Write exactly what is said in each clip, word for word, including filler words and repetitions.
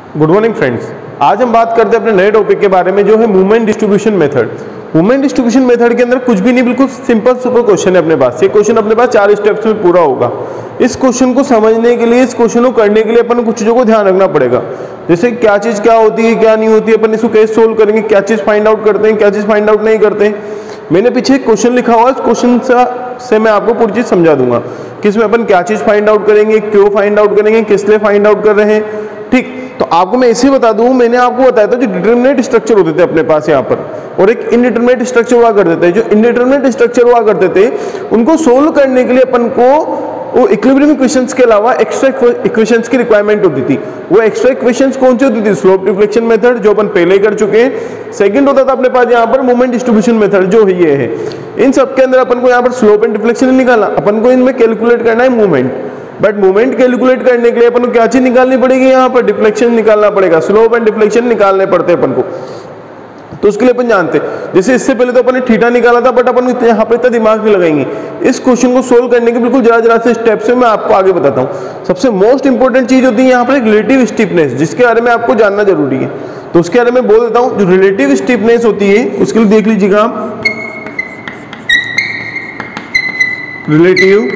Good morning friends, आज हम बात करते हैं अपने नए टॉपिक के बारे में जो है movement distribution method. Movement distribution method के अंदर कुछ भी नहीं, बिल्कुल सिंपल सुपर क्वेश्चन है अपने पास। ये क्वेश्चन अपने पास चार स्टेप्स में पूरा होगा। इस क्वेश्चन को समझने के लिए, इस क्वेश्चन को करने के लिए अपन को कुछ चीज़ों को ध्यान रखना पड़ेगा, जैसे क्या चीज़ क्या होती है, क्या नहीं होती है, अपन इसको कैसे सोल्व करेंगे, क्या चीज़ फाइंड आउट करते हैं, क्या चीज़ फाइंड आउट नहीं करते हैं। मैंने पीछे एक क्वेश्चन लिखा हुआ है, इस क्वेश्चन से मैं आपको पूरी चीज़ समझा दूंगा कि इसमें अपन क्या चीज़ फाइंड आउट करेंगे, क्यों फाइंड आउट करेंगे, किस लिए फाइंड आउट कर रहे हैं। ठीक, तो आपको मैं ऐसे बता दूं, मैंने आपको बताया था जो डिटरमिनेट स्ट्रक्चर होते थे अपने पास यहाँ पर, और एक इनडिटरमिनेट स्ट्रक्चर हुआ करते थे। जो इनडिटरमिनेट स्ट्रक्चर हुआ करते थे उनको सोल्व करने के लिए अपन को वो इक्विलिब्रियम इक्वेशंस के अलावा एक्स्ट्रा इक्वेशंस की रिक्वायरमेंट होती थी। वो एक्स्ट्रा इक्वेशंस कौन सी होती थी? स्लोप डिफ्लेक्शन मेथड, जो अपन पहले कर चुके हैं। सेकंड होता था अपने पास यहाँ पर मूवमेंट डिस्ट्रीब्यूशन मेथड, जो ये है। इन सब के अंदर अपन को यहाँ पर स्लोप एंड डिफ्लेक्शन निकाला, अपन को इनमें कैलकुलेट करना है मूवमेंट। बट मूवमेंट कैलकुलेट करने के लिए अपन को क्या चीज निकालनी पड़ेगी? यहाँ पर डिफ्लेक्शन निकालना पड़ेगा, स्लोप एंड डिफ्लेक्शन निकालने पड़ते हैं अपन को। तो उसके लिए अपन जानते हैं, जैसे इससे पहले तो अपन ने थीटा निकाला था, बट अपन यहाँ पे इतना दिमाग नहीं लगाएंगे। इस क्वेश्चन को सोल्व करने के बिल्कुल जरा जरा से स्टेप्स में मैं आपको आगे बताता हूँ। सबसे मोस्ट इंपॉर्टेंट चीज होती है यहाँ पर एक रिलेटिव स्टीफनेस, जिसके बारे में आपको जानना जरूरी है। तो उसके बारे में बोल देता हूँ। जो रिलेटिव स्टीफनेस होती है उसके लिए देख लीजिएगा आप, रिलेटिव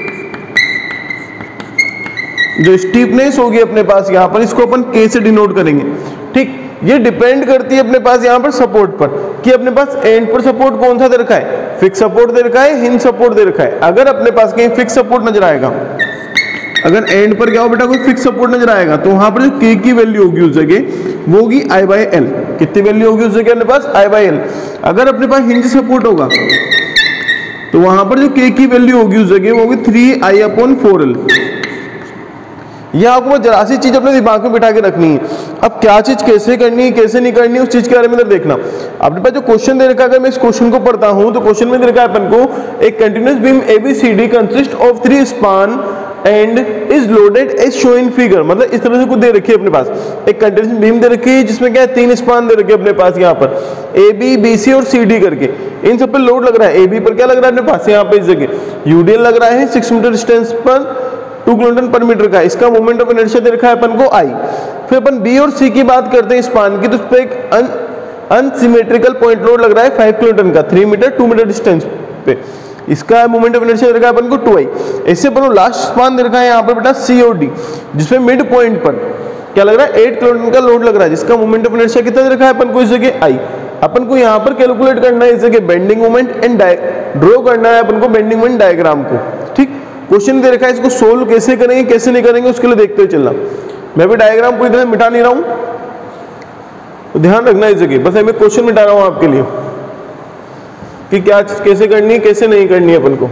जो स्टीफनेस होगी अपने पास यहाँ पर, इसको अपन के से डिनोट करेंगे। ठीक, ये डिपेंड करती है अपने पास यहाँ पर सपोर्ट पर, कि अपने पास एंड पर सपोर्ट कौन सा दे रखा है, फिक्स सपोर्ट दे रखा है, हिंज सपोर्ट दे रखा है। अगर अपने पास कहीं फिक्स सपोर्ट नजर आएगा, अगर एंड पर क्या हो बेटा, कोई फिक्स सपोर्ट नजर आएगा, तो वहां पर जो के की वैल्यू होगी उस जगह वो होगी आई बाई एल। कितनी वैल्यू होगी उस जगह अपने पास? आई बाई एल। अगर अपने पास हिंज सपोर्ट होगा तो वहां पर जो के की वैल्यू होगी उस जगह वो होगी three I upon four L. यह आपको जरा सी चीज अपने दिमाग में बिठा के रखनी है। अब क्या चीज कैसे करनी है, कैसे नहीं करनी है, उस चीज के बारे में इधर देखना। अपने पास जो क्वेश्चन दे रखा है, अगर मैं इस क्वेश्चन को पढ़ता हूं तो क्वेश्चन में दे रखा है अपन को एक continuous beam ABCD consist of three span and is loaded as show in figure. मतलब इस तरह से कुछ दे रखी है अपने पास, एक कंटिन्यूअस बीम दे रखी है जिसमें क्या है, तीन स्पान दे रखे अपने पास यहाँ पर, ए बी बी सी और सी डी करके। इन सब पे लोड लग रहा है। ए बी पर क्या लग रहा है अपने पास यहाँ पे, इस जगह यूडीएल लग रहा है सिक्स मीटर डिस्टेंस पर टू किलोन्यूटन पर मीटर का। इसका मोमेंट ऑफ इनर्शिया दे रखा है अपन को आई। फिर अपन बी और सी की बात करते हैं स्पान की, तो उस पर एक अन अनसिमेट्रिकल पॉइंट लोड लग रहा है फाइव किलोन्यूटन का, three metre two metre distance पे। इसका मोमेंट ऑफ इनर्शिया दे रखा है अपन को टू आई। ऐसे अपन लास्ट स्पान दे रखा है यहाँ पर बेटा सी और डी, जिसमें मिड पॉइंट पर क्या लग रहा है, एट किलोन्यूटन का लोड लग रहा है, जिसका मोमेंट ऑफ इनर्शिया कितना दे रखा है अपन को इस जगह आई। अपन को यहाँ पर कैलकुलेट करना है इस जगह बेंडिंग मोमेंट एंड ड्रॉ करना है अपन को बेंडिंग मोमेंट डायग्राम को। ठीक, क्वेश्चन दे रखा है, इसको सोल्व कैसे करेंगे कैसे नहीं करेंगे उसके लिए देखते हुए चलना। मैं भी डायग्राम पूरी तरह मिटा नहीं रहा हूं, तो ध्यान रखना इस जगह। बस मैं क्वेश्चन मिटा रहा हूं आपके लिए कि क्या कैसे करनी है कैसे नहीं करनी है अपन को।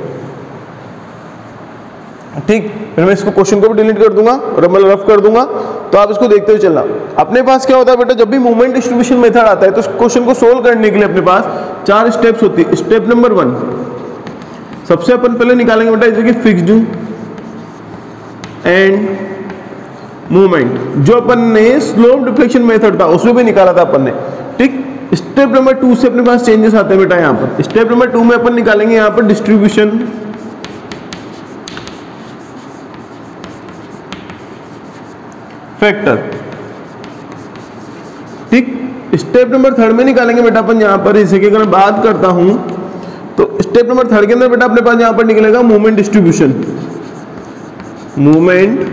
ठीक, फिर मैं इसको क्वेश्चन को भी डिलीट कर दूंगा और मैं रफ कर दूंगा, तो आप इसको देखते हुए चलना। अपने पास क्या होता है बेटा, जब भी मूवमेंट डिस्ट्रीब्यूशन मेथड आता है तो क्वेश्चन को सोल्व करने के लिए अपने पास चार स्टेप्स होती है। स्टेप नंबर वन, सबसे अपन पहले निकालेंगे बेटा इस जगह फिक्स्ड एंड मूवमेंट, जो अपन ने स्लोप डिफ्लेक्शन मेथड था उसमें भी निकाला था अपन ने। ठीक, स्टेप नंबर टू से अपने पास चेंजेस आते हैं बेटा यहाँ पर। स्टेप नंबर टू में अपन निकालेंगे यहाँ पर डिस्ट्रीब्यूशन फैक्टर। ठीक, स्टेप नंबर थर्ड में निकालेंगे बेटा अपन यहाँ पर, इसी की अगर मैं बात करता हूं तो स्टेप नंबर थर्ड के अंदर बेटा अपने पास यहां पर निकलेगा movement distribution, movement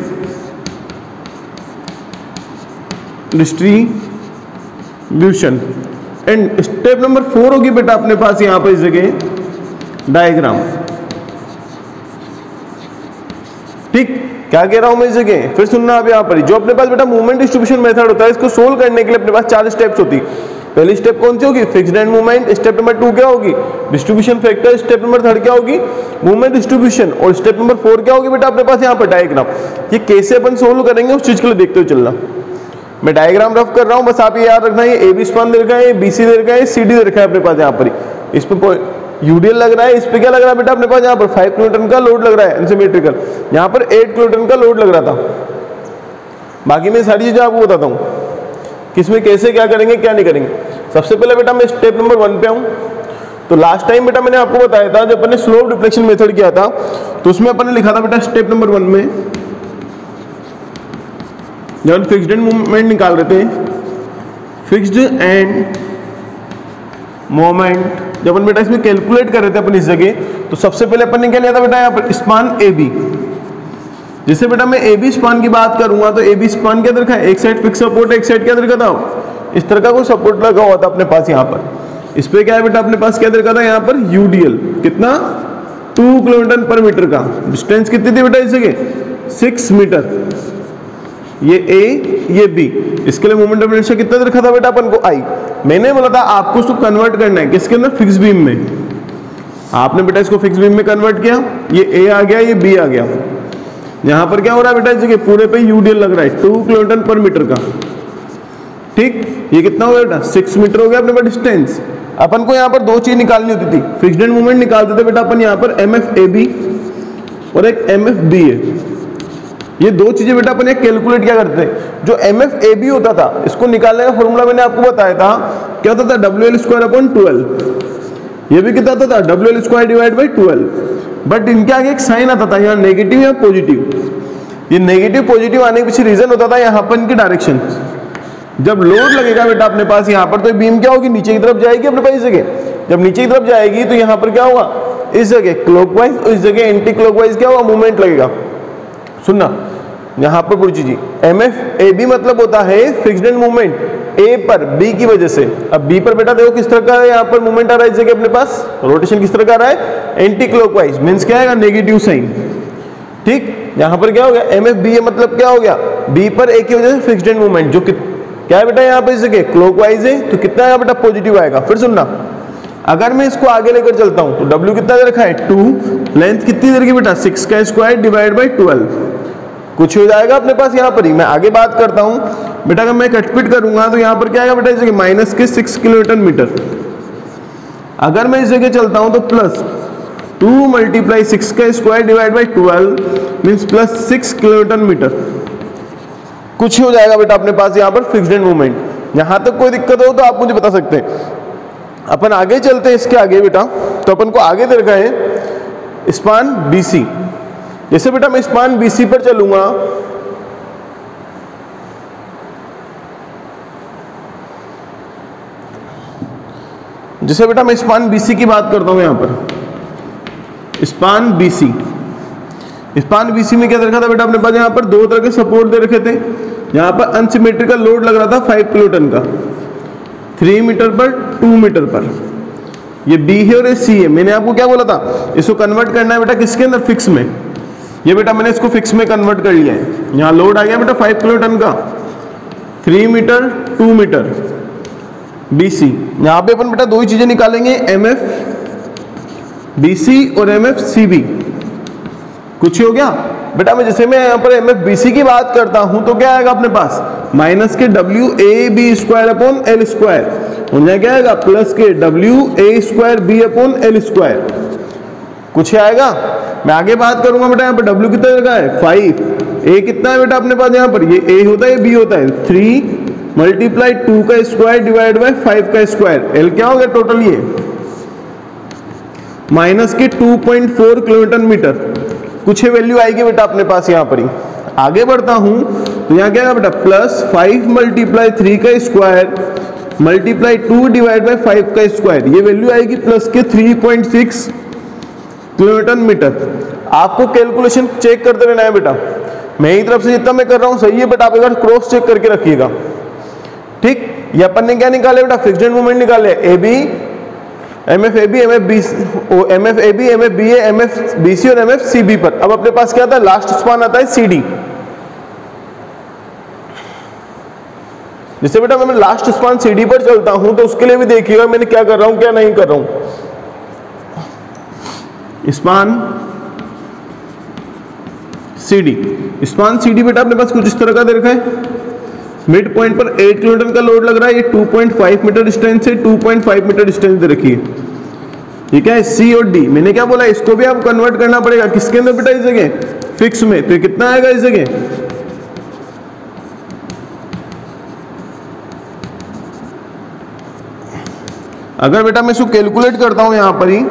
distribution. And step number four होगी बेटा अपने पास यहां पर इस जगह डायग्राम। ठीक, क्या कह रहा हूं मैं इस जगह, फिर सुनना आप यहाँ पर। जो अपने पास बेटा मूवमेंट डिस्ट्रीब्यूशन मेथड होता है, इसको सोल्व करने के लिए अपने पास चार स्टेप्स होती है। पहली स्टेप कौन सी होगी? Fixed end movement. Step number two क्या होगी? Distribution factor. Step number third क्या होगी? Movement distribution. और स्टेप नंबर फोर क्या होगी बेटा अपने पास यहाँ पर? डायग्राम। ये कैसे अपन सोल्व करेंगे उस चीज के लिए देखते हुए चलना। मैं डायग्राम रफ कर रहा हूँ, बस आप ये याद रखना है, ए बी स्पान दे रखा है, बी सी दे रखा है, सी डी दे रखा है अपने पास यहाँ पर। इस पे यूडीएल लग रहा है, इस पे क्या लग रहा है बेटा अपने पास यहाँ पर फाइव किलोन्यूटन का लोड लग रहा है अनसिमेट्रिकल, यहाँ पर एट किलोन्यूटन का लोड लग रहा था। बाकी मैं सारी चीजें आपको बताता हूँ किसमें कैसे क्या करेंगे क्या नहीं करेंगे। सबसे पहले बेटा मैं स्टेप नंबर वन पे आऊँ। तो लास्ट टाइम बेटा मैंने आपको बताया था, जब अपन ने स्लोप डिफ्लेक्शन मेथड किया था तो उसमें अपन ने लिखा था बेटा स्टेप नंबर वन में जब फिक्स्ड एंड मोमेंट निकाल रहे थे, फिक्स्ड एंड मोमेंट जब अपन बेटा इसमें कैलकुलेट कर रहे थे अपन इस जगह, तो सबसे पहले अपन ने क्या लिया था बेटा यहाँ पर स्पान ए बी। जैसे बेटा मैं ए बी स्पान की बात करूंगा तो ए बी स्पान क्या रखा है, एक साइड फिक्स सपोर्ट है, एक साइड क्या रखा था, इस तरह का कोई सपोर्ट लगा हुआ था अपने पास यहाँ पर। इस पे क्या है बेटा अपने पास क्या रखा था यहाँ पर यूडीएल, कितना, टू किलोमीटर पर मीटर का। डिस्टेंस कितनी थी बेटा इस जगह, सिक्स मीटर। ये ए ये बी, इसके लिए मोमेंट ऑफ इनर्शिया कितना रखा था बेटा अपन को, आई। मैंने बोला था आपको उसको कन्वर्ट करना है किसके अंदर, फिक्स बीम में। आपने बेटा इसको फिक्स बीम में कन्वर्ट किया, ये ए आ गया, ये बी आ गया। यहां पर क्या हो रहा है बेटा इस जगह पूरे पे यूडीएल लग रहा है, टू किलोमीटर पर मीटर का। ठीक, ये कितना हो गया बेटा, सिक्स मीटर हो गया अपने पास डिस्टेंस। अपन को यहाँ पर दो चीज निकालनी होती थी, फिक्स्ड एंड मूवमेंट निकालते थे बेटा अपन यहाँ पर एम एफ ए बी और एक एम एफ बी ए। ये दो चीजें बेटा अपन एक कैलकुलेट क्या करते थे। जो एम एफ ए बी होता था इसको निकालने का फॉर्मूला मैंने आपको बताया था, क्या होता था, W L square upon twelve. ये भी कितना होता था, W L square divide by twelve. But इनके आगे एक साइन आता था यहाँ नेगेटिव या पॉजिटिव। ये नेगेटिव पॉजिटिव आने के पीछे रीजन होता था यहाँ पर इनकी डायरेक्शन। जब लोड लगेगा बेटा अपने पास यहाँ पर तो बीम क्या होगी, नीचे की तरफ जाएगी अपने पास इस जगह। जब नीचे की तरफ जाएगी तो यहाँ पर क्या होगा, इस जगह क्लॉकवाइज और इस जगह एंटी क्लॉकवाइज क्या होगा, मूवमेंट लगेगा। सुनना यहाँ पर पूरी चीज, एम एफ ए बी मतलब होता है फिक्स्ड एंड मूवमेंट ए पर बी की वजह से। अब बी पर बेटा देखो किस तरह का है यहाँ पर मूवमेंट आ रहा है इस जगह अपने पास, रोटेशन किस तरह का आ रहा है, एंटी क्लॉकवाइज, मींस क्या आएगा, नेगेटिव साइन। ठीक, यहाँ पर क्या हो गया, एम एफ बी ए मतलब क्या हो गया, बी पर ए की वजह से फिक्स्ड एंड मूवमेंट जो क्या है बेटा यहाँ पर इस जगह क्लॉकवाइज है, तो कितना आएगा बेटा, पॉजिटिव आएगा। फिर सुनना, अगर मैं इसको आगे लेकर चलता हूं तो W कितना दे रखा है, टू, लेंथ कितनी दे रखी बेटा, सिक्स का स्क्वायर डिवाइड बाई ट्वेल्व। कुछ हो जाएगा अपने पास यहाँ पर ही। मैं आगे बात करता हूं बेटा, अगर मैं कटपिट करूंगा तो यहाँ पर क्या आएगा बेटा इस जगह माइनस के सिक्स किलोमीटर मीटर। अगर मैं इस जगह चलता हूं तो प्लस टू मल्टीप्लाई सिक्स का square divide by twelve means plus six kilometre metre. कुछ हो जाएगा बेटा अपने पास यहाँ पर फिक्स्ड एंड मूवमेंट। यहां तक कोई दिक्कत हो तो आप मुझे बता सकते हैं। अपन आगे चलते हैं इसके आगे बेटा, तो अपन को आगे दे रखा है स्पान बीसी। जैसे बेटा मैं स्पान बीसी पर चलूंगा, जैसे बेटा मैं स्पान बीसी की बात करता हूं, यहां पर स्पान बीसी, स्पान बीसी में क्या दे रखा था बेटा अपने पास, यहां पर दो तरह के सपोर्ट दे रखे थे। यहां पर अनसिमेट्रिकल लोड लग रहा था फाइव किलोटन का, थ्री मीटर पर, टू मीटर पर। ये बी है और ये सी है। मैंने आपको क्या बोला था, इसको कन्वर्ट करना है बेटा किसके अंदर, फिक्स में। ये बेटा मैंने इसको फिक्स में कन्वर्ट कर लिया है। यहाँ लोड आ गया बेटा फाइव किलोटन का, three metre, two metre, BC. यहाँ पे अपन बेटा दो ही चीजें निकालेंगे, एम एफ बीसी और एम एफ सी बी। कुछ हो गया बेटा, मैं जैसे मैं यहाँ पर एम एफ बी सी की बात करता हूं तो क्या आएगा अपने पास, माइनस के W A B square upon L square, और यहाँ क्या आएगा प्लस के W A square B upon L square. कुछ आएगा। मैं आगे बात करूंगा बेटा, यहाँ पर डब्ल्यू कितना लगा है, फाइव। ए कितना है बेटा अपने पास यहाँ पर, ये ए होता है, बी होता है, थ्री मल्टीप्लाई टू का स्क्वायर डिवाइड बाई फाइव का स्क्वायर। एल क्या हो गया टोटल, ये माइनस के two point four kilometre metre. कुछ वैल्यू आएगी बेटा अपने पास यहाँ पर ही। आगे बढ़ता हूं तो यहाँ क्या है बेटा, प्लस फाइव मल्टीप्लाई थ्री का square multiply two divide by five का स्क्वायर। ये वैल्यू आएगी प्लस के three point six kilometre metre. आपको कैलकुलेशन चेक करते रहना है बेटा, मेरी तरफ से जितना मैं कर रहा हूँ सही है, बट आप एक बार क्रॉस चेक करके रखिएगा। ठीक, ये अपन ने क्या निकाले बेटा, फिक्स्ड एंड मूवमेंट निकाले, A B M F A B M F B M F A B M F B A M F B C और एम एफ सी बी पर। अब अपने पास क्या आता है, लास्ट स्पान आता है सी डी। जिससे बेटा मैं लास्ट स्पान सी डी पर चलता हूं तो उसके लिए भी देखिएगा मैंने क्या कर रहा हूं क्या नहीं कर रहा हूं। Span C D, span C D बेटा अपने पास कुछ इस तरह का दे रखा है। मिड पॉइंट पर एट किलोमीटर का लोड लग रहा है, ये two point five metre distance से two point five metre distance दे रखी है। ठीक है, सी और डी मैंने क्या बोला, इसको भी आप कन्वर्ट करना पड़ेगा किसके अंदर बेटा, इस जगह फिक्स में। तो कितना आएगा इस जगह, अगर बेटा मैं इसको कैलकुलेट करता हूं यहां पर ही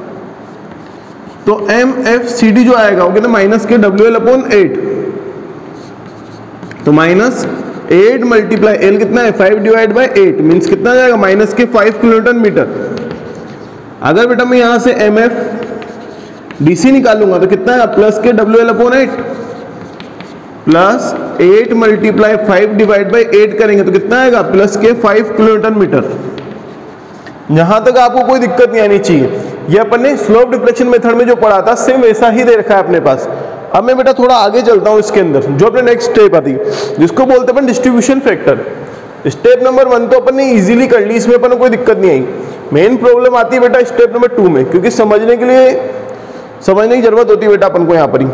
तो एम एफ सी डी जो आएगा वो कितना, माइनस के डब्ल्यू एल अपॉन एट। तो माइनस एट मल्टीप्लाई एल कितना है five divide by eight means कितना जाएगा माइनस के फाइव किलोन्यूटन मीटर। अगर बेटा मैं यहां से एम एफ डी सी निकालूंगा तो कितना है प्लस के W L upon eight plus eight multiply five divide by eight करेंगे तो कितना आएगा प्लस के फाइव किलोमीटर मीटर। यहां तक आपको कोई दिक्कत नहीं आनी चाहिए। ये अपन ने स्लोप डिफ्लेक्शन मेथड में जो पढ़ा था सेम वैसा ही दे रखा है अपने पास। अब मैं बेटा थोड़ा आगे चलता हूं इसके अंदर जो अपने नेक्स्ट स्टेप आती है जिसको बोलते हैं distribution factor. Step number one तो अपन ने इजीली कर ली, इसमें अपन को कोई दिक्कत नहीं आई। मेन प्रॉब्लम आती है बेटा स्टेप नंबर टू में, क्योंकि समझने के लिए समझने की जरूरत होती है बेटा अपन को यहाँ पर ही।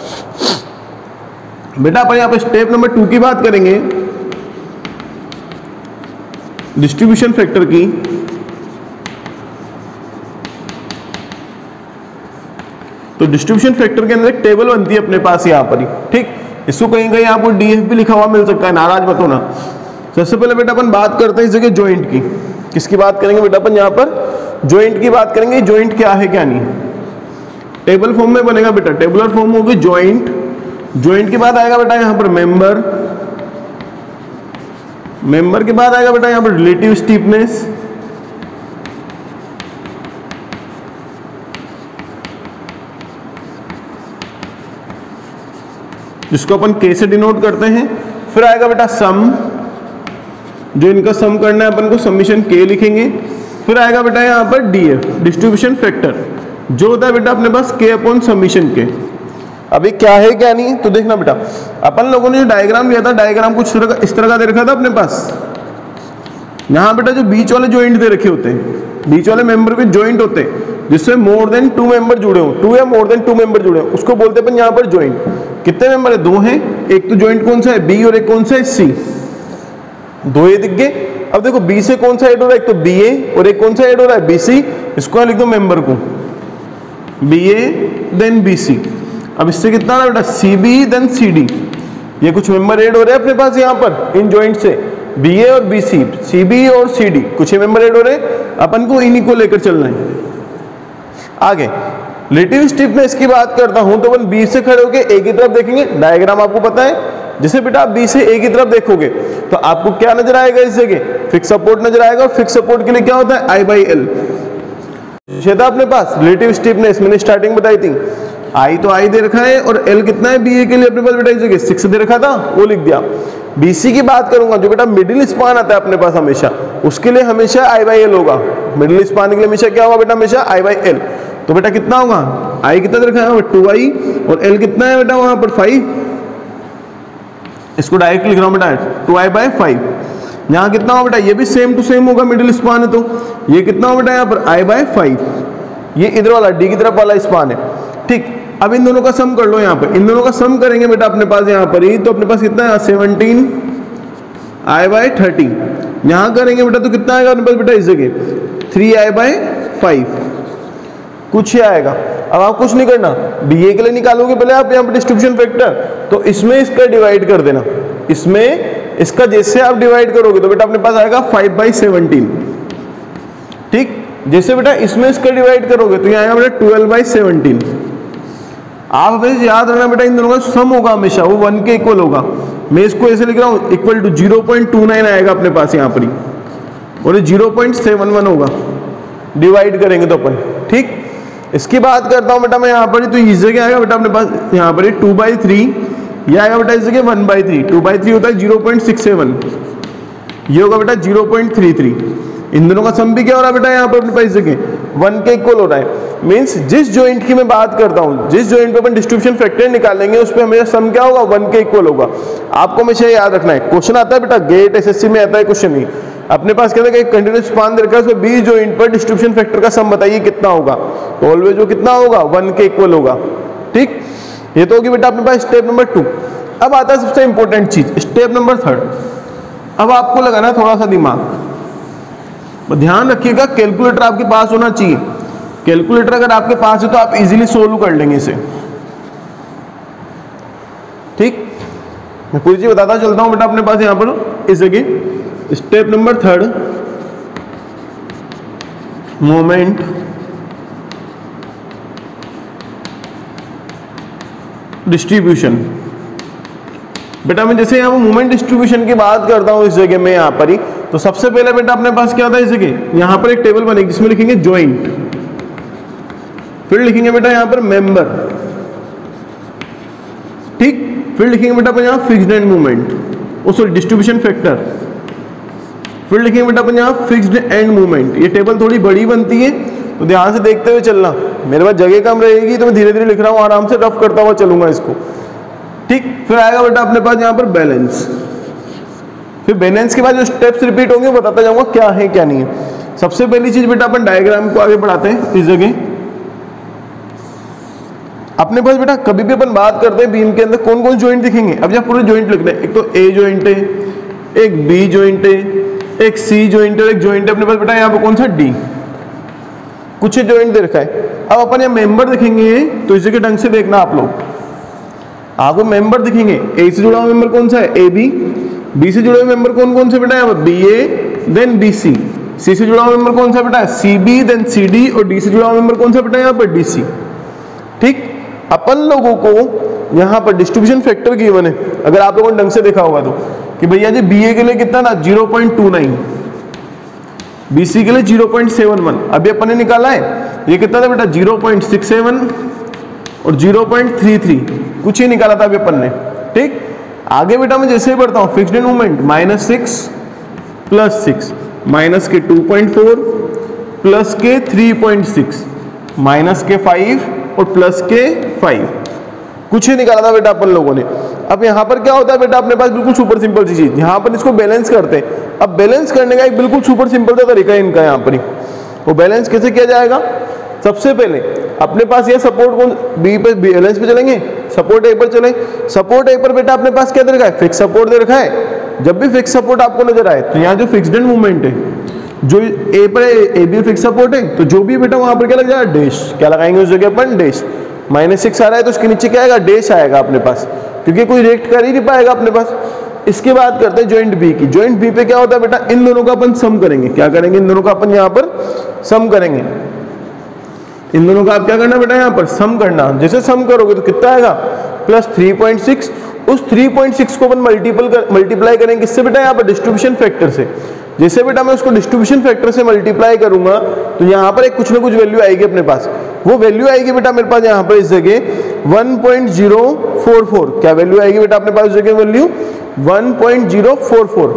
बेटा अपन यहाँ पे स्टेप नंबर टू की बात करेंगे डिस्ट्रीब्यूशन फैक्टर की। तो डिस्ट्रीब्यूशन फैक्टर के अंदर एक टेबल बनती है अपने पास यहाँ पर ही, ठीक। इसको कहीं कहीं आपको डीएफ भी लिखा हुआ मिल सकता है, नाराज मत होना। सबसे पहले बेटा अपन बात करते हैं इस जगह ज्वाइंट की। किसकी बात करेंगे बेटा अपन यहाँ पर ज्वाइंट की बात करेंगे। ज्वाइंट क्या है क्या नहीं, टेबल फॉर्म में बनेगा बेटा, टेबुलर फॉर्म होगी ज्वाइंट। ज्वाइंट के बाद आएगा बेटा यहाँ पर मेंबर, मेंबर के बाद आएगा बेटा यहाँ पर रिलेटिव स्टीफनेस, जिसको अपन के से डिनोट करते हैं। फिर आएगा बेटा सम, जो इनका सम करना है अपन को समीशन के लिखेंगे। फिर आएगा बेटा यहाँ पर डीएफ डिस्ट्रीब्यूशन फैक्टर, जो होता है बेटा अपने पास के अपॉन समीशन के। अभी क्या है क्या नहीं तो देखना बेटा, अपन लोगों ने जो डायग्राम लिया था डायग्राम कुछ इस तरह का दे रखा था अपने पास। यहाँ बेटा जो बीच वाले ज्वाइंट दे रखे होते हैं, बीच वाले मेंबर के ज्वाइंट होते हैं जिससे मोर देन टू मेंबर जुड़े हो, टू या मोर देन टू मेंबर जुड़े हो, उसको बोलते हैं अपन यहाँ पर ज्वाइंट। कितने मेंबर है, दो हैं। एक तो ज्वाइंट कौन सा है बी और एक कौन सा है सी, दो ये दिख गए। अब देखो बी से कौन सा ऐड हो रहा है, एक तो बी ए और एक कौन सा ऐड हो रहा है बी सी। इसको लिख दो मेंबर को B A then B C. अब इससे कितना आ रहा है बेटा C B then C D. ये कुछ मेंबर ऐड हो रहे हैं अपने पास यहाँ पर इन ज्वाइंट से, बी ए और बी सी, सी बी और सी डी, कुछ मेंबर ऐड हो रहे हैं। अपन को इन्हीं को लेकर चलना है आगे। रिलेटिव स्टीफनेस की बात करता हूं तो अपन बी से खड़े होकर ए की तरफ देखेंगे। डायग्राम आपको पता है, जैसे बेटा आप बी से ए की तरफ देखोगे तो आपको क्या नजर आएगा, इस जगह फिक्स सपोर्ट नजर आएगा। और फिक्स सपोर्ट के लिए क्या होता है आई बाई एल था अपने पास। रिलेटिव स्टीफनेस मैंने स्टार्टिंग बताई थी, आई तो आई दे रखा है और एल कितना है बी ए के लिए अपने पास बेटा इस जगह सिक्स दे रखा था, वो लिख दिया। बीसी की बात करूंगा जो बेटा मिडिल स्पान आता है अपने पास हमेशा, उसके लिए हमेशा आई बाई एल होगा। मिडिल स्पान के लिए हमेशा क्या होगा बेटा, हमेशा आई बाई एल। तो बेटा कितना होगा, आई कितना दे रखा है टू आई और एल कितना है बेटा वहां पर फाइव। इसको डायरेक्ट लिख रहा हूं बेटा टू आई बाई फाइव। यहाँ कितना होगा बेटा, ये भी सेम टू सेम होगा, मिडिल स्पान है तो ये कितना होगा बेटा यहाँ पर आई बाई फाइव। ये इधर वाला डी की तरफ वाला स्पान है, ठीक। अब इन दोनों का सम कर लो, यहाँ पर इन दोनों का सम करेंगे बेटा अपने पास यहाँ पर ही, तो अपने पास कितना है सेवनटीन आई बाई थर्टी। यहाँ करेंगे बेटा तो कितना आएगा अपने पास बेटा इस जगह थ्री आई बाई फाइव, कुछ ही आएगा। अब आप कुछ नहीं करना, बी ए के लिए निकालोगे पहले आप यहाँ पर डिस्ट्रीब्यूशन फैक्टर, तो इसमें इसका डिवाइड कर देना, इसमें इसका जैसे आप डिवाइड करोगे तो बेटा अपने पास आएगा फाइव बाई सेवनटीन, ठीक। जैसे बेटा इसमें इसका डिवाइड करोगे तो यहाँ आएगा बेटा ट्वेल्व बाई सेवनटीन। आप हमें याद रखना बेटा इन दोनों का सम होगा हमेशा वो वन के इक्वल होगा। मैं इसको ऐसे लिख रहा हूँ equal to zero point two nine आएगा अपने पास यहाँ पर ही, और जीरो पॉइंट सेवन वन होगा डिवाइड करेंगे तो अपन, ठीक। इसकी बात करता हूँ बेटा मैं यहाँ पर ही, तो इस जगह आएगा बेटा अपने पास यहाँ पर टू बाई थ्री, ये आएगा बेटा इस जगह one by three. Two by three होता है जीरो पॉइंट सिक्स सेवन, ये होगा बेटा जीरो पॉइंट थ्री थ्री। इन दोनों का सम भी क्या हो रहा है बेटा यहाँ पर अपने पास इस जगह वन के इक्वल हो रहा है। मींस जिस जॉइंट की मैं बात करता हूँ, जिस जॉइंट पे अपन डिस्ट्रीब्यूशन फैक्टर निकालेंगे उस पे हमेशा सम क्या होगा, वन के इक्वल होगा। आपको हमेशा याद रखना है, क्वेश्चन आता है बेटा गेट एसएससी में आता है क्वेश्चन ही अपने पास कहते हैं कि कंटीन्यूअस स्पान दे रखा है, उसमें बीस जॉइंट पर डिस्ट्रीब्यूशन फैक्टर का सम बताइए कितना होगा, तो ऑलवेज वो कितना होगा, वन के इक्वल होगा, ठीक। ये तो होगी बेटा अपने पास स्टेप नंबर टू। अब आता है सबसे इंपॉर्टेंट चीज स्टेप नंबर थर्ड। अब आपको लगाना थोड़ा सा दिमाग, ध्यान रखिएगा कैलकुलेटर आपके पास होना चाहिए। कैलकुलेटर अगर आपके पास है तो आप इजीली सोल्व कर लेंगे इसे, ठीक। मैं पूरी चीज बताता चलता हूं बेटा अपने पास यहां पर इस जगह step number third, moment distribution. बेटा मैं जैसे यहाँ मूवमेंट डिस्ट्रीब्यूशन की बात करता हूँ इस जगह में यहाँ पर ही, तो सबसे पहले बेटा अपने पास क्या होता है इस जगह, यहाँ पर एक टेबल बनेगी जिसमें लिखेंगे ज्वाइंट, फिर लिखेंगे बेटा यहाँ पर मेंबर, ठीक, फिर लिखेंगे बेटा अपन यहाँ fixed end movement, oh sorry distribution factor, फिर लिखेंगे बेटा अपन यहाँ फिक्स्ड एंड मूवमेंट। ये टेबल थोड़ी बड़ी बनती है तो ध्यान से देखते हुए चलना, मेरे पास जगह कम रहेगी तो मैं धीरे धीरे लिख रहा हूँ, आराम से रफ करता हुआ चलूंगा इसको, ठीक। फिर आएगा बेटा अपने पास यहाँ पर बैलेंस, फिर बैलेंस के बाद जो स्टेप्स रिपीट होंगे वो बताता जाऊंगा क्या है क्या नहीं है। सबसे पहली चीज बेटा अपन डायग्राम को आगे बढ़ाते हैं इस जगह। अपने पास बेटा कभी भी अपन बात करते हैं बीम के अंदर कौन कौन ज्वाइंट दिखेंगे, अब जब पूरे ज्वाइंट लिखने हैं, एक तो ए ज्वाइंट है, एक बी ज्वाइंट है, एक सी ज्वाइंट है, एक ज्वाइंट है अपने पास बेटा यहाँ पर कौन सा डी, कुछ ज्वाइंट दे रखा है। अब अपन यहाँ मेंबर दिखेंगे तो इसी के ढंग से देखना आप लोग, आपको मेंबर दिखेंगे, ए से जुड़ा हुआ मेंबर कौन सा है, ए बी, बी से जुड़े हुए मेंबर कौन कौन से बेटा यहाँ पर B A then B C, C से जुड़ा हुआ मेंबर कौन सा बेटा है C B then C D, और डी से जुड़ा हुआ मेंबर कौन सा बेटा यहाँ पर डी सी, ठीक। अपन लोगों को यहाँ पर डिस्ट्रीब्यूशन फैक्टर गिवन है, अगर आप लोगों ने ढंग से देखा होगा तो, कि भैया जी बी ए के लिए कितना ना zero point two nine, B C के लिए जीरो पॉइंट सेवन वन, अभी अपन ने निकाला है, ये कितना था बेटा जीरो पॉइंट सिक्स सेवन और जीरो पॉइंट थ्री थ्री, कुछ ही निकाला था अभी अपन ने, ठीक। आगे बेटा मैं जैसे ही बढ़ता हूँ, fixed movement minus six plus six, minus के टू पॉइंट फोर प्लस के थ्री पॉइंट सिक्स, माइनस के फाइव और प्लस के फाइव, कुछ ही निकाला था बेटा अपन लोगों ने। अब यहाँ पर क्या होता है बेटा अपने पास बिल्कुल सुपर सिंपल सी चीज, यहाँ पर इसको बैलेंस करते हैं। अब बैलेंस करने का एक बिल्कुल सुपर सिंपल सा तरीका है इनका, यहाँ पर ही वो बैलेंस कैसे किया जाएगा। सबसे पहले अपने पास ये सपोर्ट कौन बी पे बैलेंस पे चलेंगे, सपोर्ट ए पर चले, सपोर्ट ए पर बेटा अपने पास क्या दे रखा है, फिक्स सपोर्ट दे रखा है। जब भी फिक्स सपोर्ट आपको नजर आए तो यहाँ जो फिक्स्ड मूवमेंट है, जो ए पर ए बी फिक्स सपोर्ट है, तो जो भी बेटा वहां पर क्या लग जाएगा डैश, क्या लगाएंगे उस जगह पर डैश। माइनस सिक्स आ रहा है तो उसके नीचे क्या आएगा डैश आएगा अपने पास, क्योंकि कोई रिएक्ट कर ही नहीं पाएगा अपने पास। इसके बाद करते हैं ज्वाइंट बी की। ज्वाइंट बी पे क्या होता है बेटा, इन दोनों का अपन सम करेंगे, क्या करेंगे इन दोनों का अपन यहाँ पर सम करेंगे। इन दोनों का आप क्या करना बेटा यहाँ पर सम करना, जैसे सम करोगे तो कितना आएगा प्लस थ्री पॉइंट सिक्स, उस थ्री पॉइंट सिक्स को अपन मल्टीपल कर, मल्टीप्लाई करेंगे किससे बेटा यहाँ पर डिस्ट्रीब्यूशन फैक्टर से। जैसे बेटा मैं उसको डिस्ट्रीब्यूशन फैक्टर से मल्टीप्लाई करूंगा तो यहाँ पर एक कुछ ना कुछ वैल्यू आएगी अपने पास, वो वैल्यू आएगी बेटा मेरे पास यहाँ पर इस जगह one point zero four four, क्या वैल्यू आएगी बेटा अपने पास इस जगह value one point zero four four,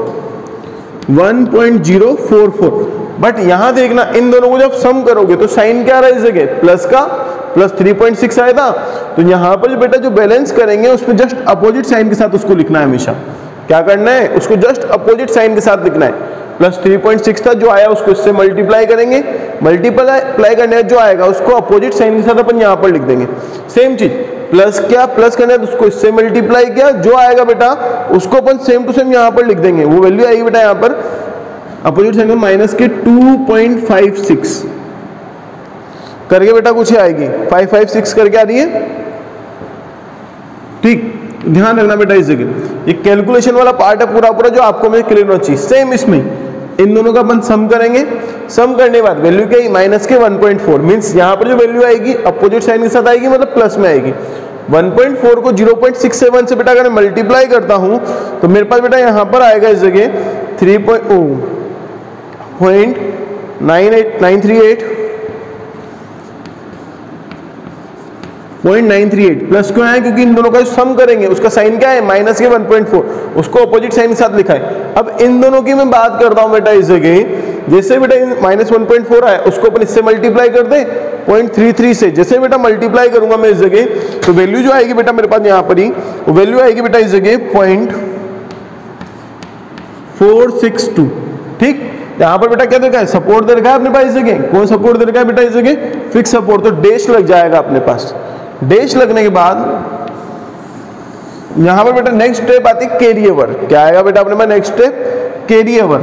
one point zero four four. But यहां देखना इन दोनों को जब सम करोगे तो साइन क्या आ रहा है इस जगह प्लस का, प्लस थ्री पॉइंट सिक्स आया था, तो यहां पर बेटा जो बैलेंस करेंगे उसमें जस्ट अपोजिट साइन के साथ उसको लिखना है हमेशा। क्या करना है, उसको जस्ट अपोजिट साइन के साथ लिखना है। प्लस थ्री पॉइंट सिक्स था जो आया उसको इससे मल्टीप्लाई करेंगे, मल्टीप्लाई करने जो आएगा उसको अपोजिट साइन के साथ अपन यहाँ पर लिख देंगे। सेम चीज प्लस क्या प्लस करना है तो उसको इससे मल्टीप्लाई किया, जो आएगा बेटा उसको अपन सेम टू सेम यहाँ पर लिख देंगे। वो वैल्यू आएगी बेटा यहाँ पर अपोजिट साइन में माइनस के टू पॉइंट फाइव सिक्स करके बेटा कुछ ही आएगी फाइव फाइव सिक्स करके आ रही है, ठीक। ध्यान रखना बेटा इस जगह ये कैलकुलेशन वाला पार्ट है पूरा पूरा जो आपको में क्लियर होना चाहिए। सेम इसमें इन दोनों का अपन सम करेंगे, सम करने के बाद वैल्यू क्या माइनस के वन पॉइंट फोर, मींस यहाँ पर जो वैल्यू आएगी अपोजिट साइन के साथ आएगी, मतलब प्लस में आएगी। वन पॉइंट फोर को जीरो पॉइंट सिक्स सेवन से बेटा अगर मल्टीप्लाई करता हूं तो मेरे पास बेटा यहाँ पर आएगा इस जगह three point nine eight nine three eight point nine three eight plus क्यों है, क्योंकि इन दोनों का जो सम करेंगे उसका साइन क्या है माइनस के वन पॉइंट फोर, उसको अपोजिट साइन के साथ लिखा है। अब इन दोनों की मैं बात करता हूं बेटा इस जगह, जैसे बेटा माइनस वन पॉइंट फोर आया उसको अपन इससे मल्टीप्लाई कर दे पॉइंट थ्री थ्री से, जैसे बेटा मल्टीप्लाई करूंगा मैं इस जगह तो वैल्यू जो आएगी बेटा मेरे पास यहाँ पर ही वो वैल्यू आएगी बेटा इस जगह पॉइंट फोर सिक्स टू, ठीक। यहाँ पर बेटा क्या देखा है सपोर्ट दे रखा है अपने पास इस जगह, कौन सपोर्ट दे रखा है बेटा इस जगह फिक्स सपोर्ट, तो डैश लग जाएगा अपने पास। डैश लगने के बाद यहां पर बेटा नेक्स्ट स्टेप आती है कैरी ओवर, क्या आएगा बेटा अपने पास next step carry over,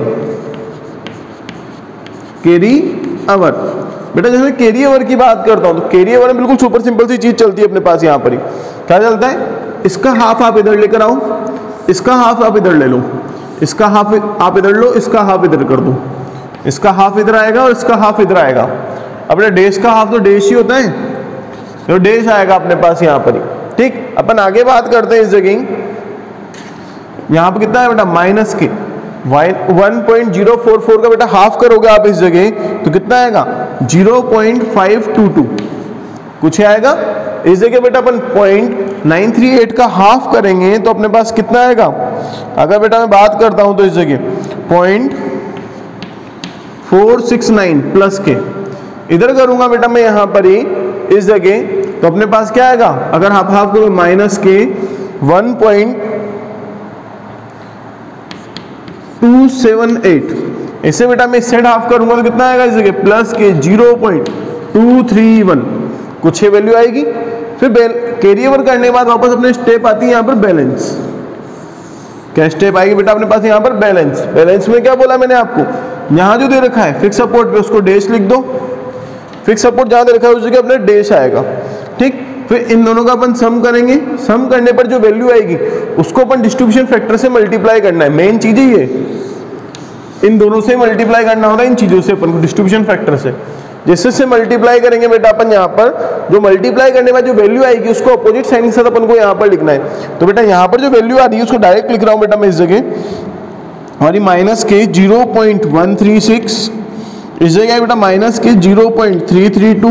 carry over. बेटा जैसे कैरी ओवर की बात करता हूं तो कैरी ओवर में बिल्कुल सुपर सिंपल सी चीज चलती है अपने पास यहाँ पर ही, क्या चलता है इसका हाफ आप इधर लेकर आओ, इसका हाफ आप इधर ले लो, इसका हाफ आप इधर लो, इसका हाफ इधर कर दो, इसका हाफ इधर आएगा और इसका हाफ इधर आएगा। अपने डैश का हाफ तो डैश ही होता है, तो डैश आएगा अपने पास यहाँ पर ही, ठीक। अपन आगे बात करते हैं इस जगह यहाँ पे कितना है बेटा माइनस के one point zero four four का बेटा हाफ करोगे आप इस जगह तो कितना आएगा zero point five two two, कुछ आएगा। इस जगह बेटा अपन पॉइंट नाइन थ्री एट का हाफ करेंगे तो अपने पास कितना आएगा, अगर बेटा मैं बात करता हूं तो इस जगह point four six nine plus के, इधर करूंगा बेटा मैं यहां पर ही इस जगह तो अपने पास क्या आएगा, अगर हाफ हाफ करूं माइनस के one point two seven eight, इसे बेटा मैं सेट हाफ करूंगा तो कितना आएगा इस जगह प्लस के zero point two three one, कुछ ये वैल्यू आएगी। फिर कैरी ओवर करने के बाद वापस अपने स्टेप आती है यहाँ पर बैलेंस, क्या स्टेप आएगी बेटा अपने पास यहाँ पर बैलेंस। बैलेंस में क्या बोला मैंने आपको, यहाँ जो दे रखा है फिक्स सपोर्ट पे उसको डैश लिख दो, फिक्स सपोर्ट जहाँ दे रखा है उस जगह अपने डैश आएगा, ठीक। फिर इन दोनों का अपन सम करेंगे, सम करने पर जो वैल्यू आएगी उसको अपन डिस्ट्रीब्यूशन फैक्टर से मल्टीप्लाई करना है, मेन चीज है ये, इन दोनों से मल्टीप्लाई करना होता है, इन चीजों से अपन को डिस्ट्रीब्यूशन फैक्टर से, जिससे से मल्टीप्लाई करेंगे बेटा अपन यहाँ पर जो मल्टीप्लाई करने में जो वैल्यू आएगी उसको अपोजिट साइन के साथ अपन को यहाँ पर लिखना है। तो बेटा यहाँ पर जो वैल्यू आ रही है उसको डायरेक्ट लिख रहा हूँ बेटा मैं इस जगह, हमारी माइनस के zero point one three six, इस जगह बेटा माइनस के zero point three three two,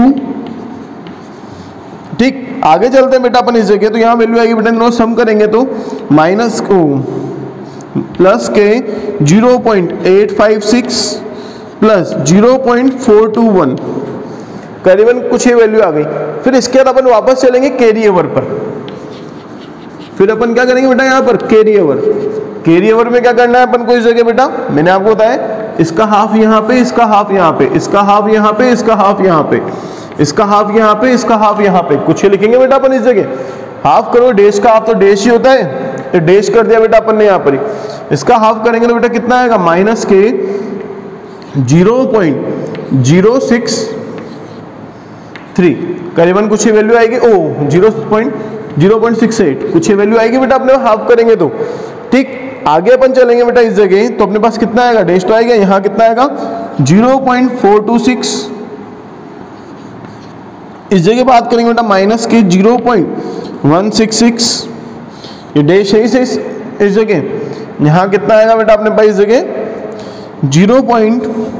ठीक। आगे चलते हैं बेटा अपन इस जगह, तो यहाँ वैल्यू आएगी बेटा दोनों सम करेंगे तो माइनस को प्लस के zero point eight five six plus zero point four two one, करीबन कुछ ही वैल्यू आ गई। फिर इसके बाद अपन वापस चलेंगे कैरी ओवर पर, फिर अपन क्या करेंगे बेटा यहाँ पर कैरी ओवर, कैरी ओवर में क्या करना है अपन को इस जगह बेटा, मैंने आपको बताया इसका हाफ यहाँ पे, इसका हाफ यहाँ पे, इसका हाफ यहाँ पे, इसका हाफ यहाँ पे, इसका हाफ यहाँ पे, इसका हाफ यहाँ पे, कुछ ही लिखेंगे बेटा अपन इस जगह। हाफ करो डैश का हाफ तो डैश ही होता है, तो डैश कर दिया बेटा अपन ने यहाँ पर ही। इसका हाफ करेंगे तो बेटा कितना आएगा माइनस के zero point zero six three, करीबन कुछ ही वैल्यू आएगी, oh zero point zero point six eight, कुछ ही वैल्यू आएगी बेटा अपने हाफ करेंगे तो, ठीक। आगे अपन चलेंगे बेटा इस जगह तो अपने पास कितना आएगा, डैश तो आएगा, यहाँ कितना आएगा zero point four two six, इस जगह बात करेंगे बेटा माइनस के zero point one six six, ये डैश है इस इस जगह, यहाँ कितना आएगा बेटा अपने पास इस जगह zero point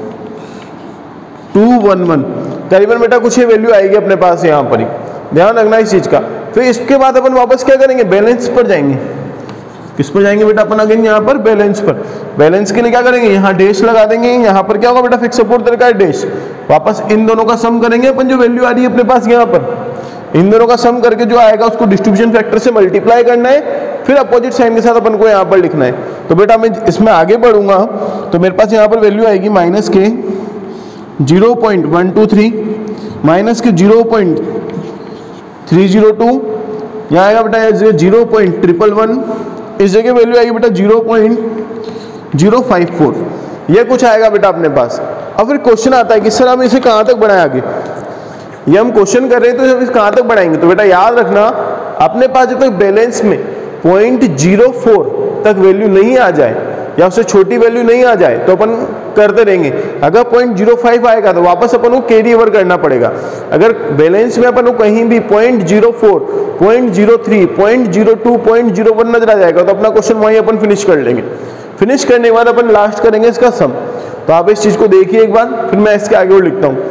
two one one, करीबन बेटा कुछ ही वैल्यू आएगी अपने पास यहाँ पर ही, ध्यान रखना इस चीज का। फिर इसके बाद अपन वापस क्या करेंगे, बैलेंस पर जाएंगे। किस पर जाएंगे बेटा अपन अगेन यहाँ पर बैलेंस पर। बैलेंस के लिए क्या करेंगे, यहाँ डैश लगा देंगे, यहाँ पर क्या होगा बेटा फिक्स सपोर्ट दर का डैश, वापस इन दोनों का सम करेंगे अपन, जो वैल्यू आ रही है अपने पास यहाँ पर इन दोनों का सम करके जो आएगा उसको डिस्ट्रीब्यूशन फैक्टर से मल्टीप्लाई करना है, फिर अपोजिट साइन के साथ अपन को यहाँ पर लिखना है। तो बेटा मैं इसमें आगे बढ़ूंगा तो मेरे पास यहाँ पर वैल्यू आएगी माइनस के zero point one two three, minus के zero point three zero two, यहाँ आएगा बेटा जीरो पॉइंट ट्रिपल वन, इस जगह वैल्यू आएगी बेटा zero point zero five four, ये कुछ आएगा बेटा अपने पास। अब फिर क्वेश्चन आता है कि सर हम इसे कहाँ तक बढ़ाएं आगे, ये हम क्वेश्चन कर रहे हैं तो इसे कहाँ तक बढ़ाएंगे। तो बेटा याद रखना अपने पास जब तक बैलेंस में पॉइंट जीरो फोर तक वैल्यू नहीं आ जाए या उससे छोटी वैल्यू नहीं आ जाए तो अपन करते रहेंगे। अगर पॉइंट जीरो फाइव आएगा तो वापस अपन को कैरी ओवर करना पड़ेगा। अगर बैलेंस में अपन को कहीं भी point zero four, point zero three, point zero two, point zero one नजर आ जाएगा तो अपना क्वेश्चन वहीं अपन फिनिश कर लेंगे। फिनिश करने के बाद अपन लास्ट करेंगे इसका सम। तो आप इस चीज को देखिए एक बार, फिर मैं इसके आगे और लिखता हूं।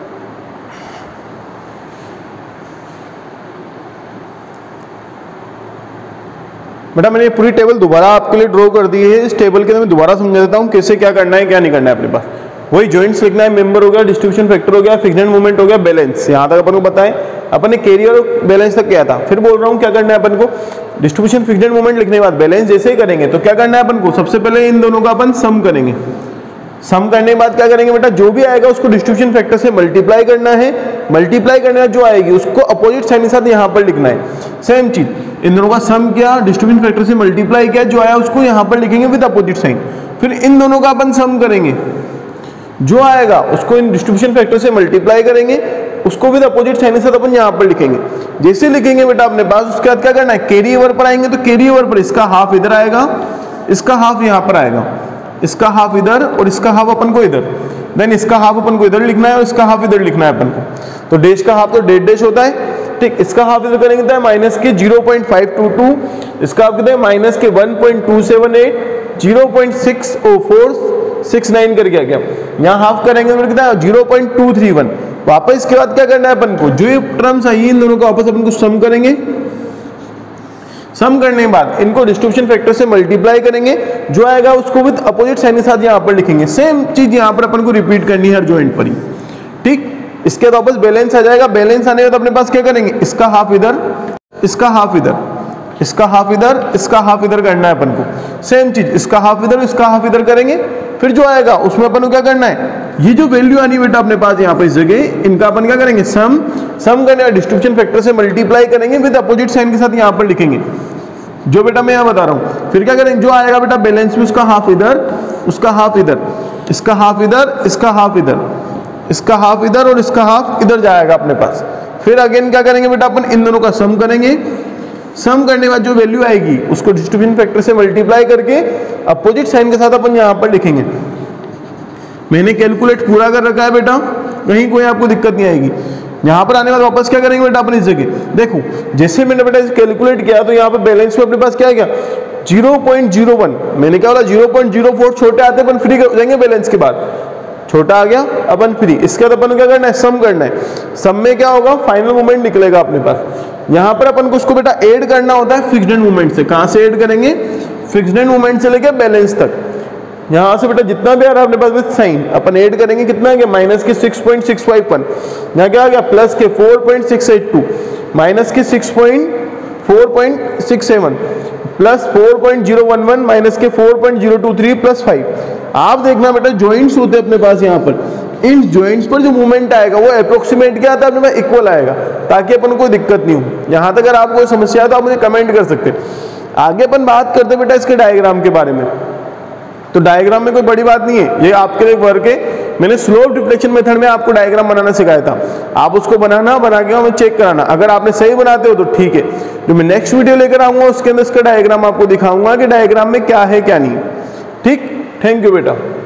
बेटा मैंने ये पूरी टेबल दोबारा आपके लिए ड्रॉ कर दी है। इस टेबल के अंदर मैं दोबारा समझा देता हूँ कैसे क्या करना है क्या नहीं करना है अपने पास। वही जॉइंट्स लिखना है, मेंबर हो गया, डिस्ट्रीब्यूशन फैक्टर हो गया, फिक्स्ड एंड मूवमेंट हो गया, बैलेंस। यहाँ तक अपन को बताएं, अपन ने कैरी और बैलेंस तक किया था। फिर बोल रहा हूँ क्या करना है अपन को, डिस्ट्रीब्यूशन फिक्स्ड एंड मूवमेंट लिखने के बाद बैलेंस जैसे ही करेंगे तो क्या करना है अपन को, सबसे पहले इन दोनों का अपन सम करेंगे। सम करने के बाद क्या करेंगे बेटा, जो भी आएगा उसको डिस्ट्रीब्यूशन फैक्टर से मल्टीप्लाई करना है। मल्टीप्लाई करने का जो आएगी उसको अपोजिट साइन के साथ यहाँ पर लिखना है। सेम चीज, इन दोनों का सम किया, डिस्ट्रीब्यूशन फैक्टर से मल्टीप्लाई किया, जो आया उसको यहाँ पर लिखेंगे विद अपोजिट साइन। फिर इन दोनों का अपन सम करेंगे, जो आएगा उसको इन डिस्ट्रीब्यूशन फैक्टर से मल्टीप्लाई करेंगे, उसको विद अपोजिट साइन के साथ अपन यहाँ पर लिखेंगे। जैसे लिखेंगे बेटा अपने पास, उसके बाद क्या करना है, कैरी ओवर पर आएंगे। तो कैरी ओवर पर इसका हाफ इधर आएगा, इसका हाफ यहाँ पर आएगा, इसका हाफ इधर और इसका हाफ अपन को इधर। देन इसका हाफ अपन को इधर लिखना है और इसका हाफ इधर लिखना है अपन को। तो डैश का हाफ तो डेढ़ डैश होता है, ठीक, इसका हाफ इधर करेंगे तो माइनस के zero point five two two, इसका आप कितना माइनस के one point two seven eight, zero point six four six nine करके आ गया। यहाँ हाफ करेंगे तो कितना zero point two three one. वापस इसके बाद क्या करना है अपन को, जो ये टर्म्स आई इन दोनों का वापस अपन को सम करेंगे। सम करने के बाद इनको डिस्ट्रीब्यूशन फैक्टर से मल्टीप्लाई करेंगे, जो आएगा उसको विद अपोजिट साइन के साथ यहाँ पर लिखेंगे। सेम चीज यहाँ पर अपन को रिपीट करनी है हर जॉइंट पर ही, ठीक। इसके बाद वापस बैलेंस आ जाएगा। बैलेंस आने के बाद अपने पास क्या करेंगे, इसका हाफ इधर, इसका हाफ इधर, इसका हाफ इधर, इसका हाफ इधर करना है अपन को। सेम चीज इसका हाफ इधर, इसका हाफ इधर करेंगे। फिर जो आएगा उसमें अपन को क्या करना है, ये जो वैल्यू आनी बेटा अपने पास यहाँ पर इस जगह, इनका अपन क्या करेंगे, सम सम करने डिस्ट्रीब्यूशन फैक्टर से मल्टीप्लाई करेंगे, विद अपोजिट साइन के साथ यहाँ पर लिखेंगे, जो बेटा मैं यहाँ बता रहा हूँ। फिर क्या करेंगे, जो आएगा बेटा बैलेंस में उसका हाफ इधर, उसका हाफ इधर, इसका हाफ इधर, इसका हाफ इधर, इसका हाफ इधर और इसका हाफ इधर जाएगा अपने पास। फिर अगेन क्या करेंगे बेटा, अपन इन दोनों का सम करेंगे। सम करने के बाद जो वैल्यू आएगी उसको डिस्ट्रीब्यूशन फैक्टर से मल्टीप्लाई करके अपोजिट साइन के साथ अपन यहाँ पर लिखेंगे। मैंने कैलकुलेट पूरा कर रखा है बेटा, कहीं कोई आपको दिक्कत नहीं आएगी। यहाँ पर आने के बाद वापस क्या करेंगे बेटा अपन इस जगह, देखो जैसे मैंने बेटा कैलकुलेट किया तो यहाँ पर बैलेंस में अपने पास क्या आ गया, ज़ीरो पॉइंट ज़ीरो वन। मैंने क्या बोला, ज़ीरो पॉइंट ज़ीरो फोर छोटे आते अपन फ्री हो जाएंगे बैलेंस के बाद, छोटा आ गया अपन फ्री। इसके बाद अपन क्या करना है, सम करना है। सम में क्या होगा, फाइनल मोमेंट निकलेगा अपने पास। यहाँ पर अपन को उसको बेटा ऐड करना होता है फिक्स्ड एंड मोमेंट से। कहाँ से ऐड करेंगे, फिक्स्ड एंड मोमेंट से लेके बैलेंस तक। यहाँ से बेटा जितना भी आ रहा है अपने पास विद साइन अपन ऐड करेंगे, कितना आ गया, माइनस के six point six five one, यहाँ क्या आ गया, प्लस के four point six eight two, minus के six point four point six seven, plus four point zero one one, minus के four point zero two three, plus five. आप देखना बेटा जॉइंट्स होते हैं अपने पास यहाँ पर, इन जॉइंट्स पर जो मूवमेंट आएगा वो अप्रोक्सीमेट क्या आता है अपने पास, इक्वल आएगा, ताकि अपन को कोई दिक्कत नहीं हो। यहाँ तक अगर आपको कोई समस्या है तो आप मुझे कमेंट कर सकते हैं। आगे अपन बात करते हैं बेटा इसके डायग्राम के बारे में। तो डायग्राम में कोई बड़ी बात नहीं है, ये आपके लिए वर्क है। मैंने स्लोप डिफ्लेक्शन मेथड में आपको डायग्राम बनाना सिखाया था, आप उसको बनाना, बना के हमें चेक कराना। अगर आपने सही बनाते हो तो ठीक है, जो मैं नेक्स्ट वीडियो लेकर आऊंगा उसके अंदर इसका डायग्राम आपको दिखाऊंगा कि डायग्राम में क्या है क्या नहीं। ठीक, थैंक यू बेटा।